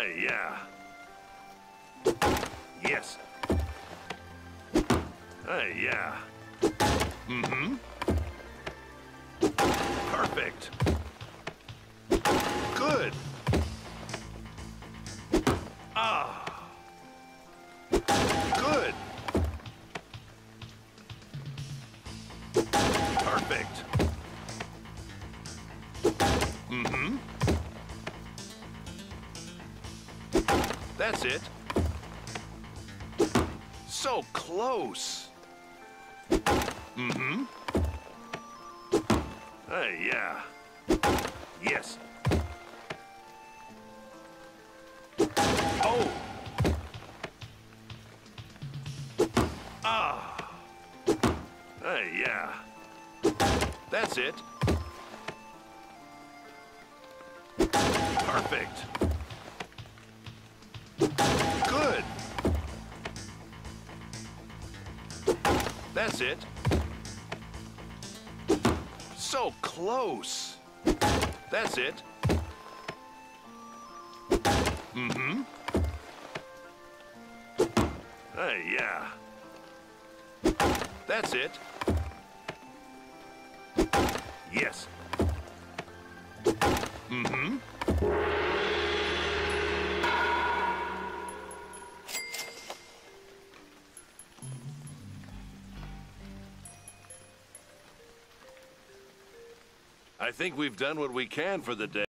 Hey, yeah. Yes. Hey, yeah. Mm-hmm. Perfect. Good. Ah. Good. Perfect. Mm-hmm. That's it. So close. Mm-hmm. Hey, yeah. Yes. Oh. Ah. Hey, yeah. That's it. Perfect. Good. That's it. So close. That's it. Mm-hmm. Hey, yeah. That's it. Yes. Mm-hmm. I think we've done what we can for the day.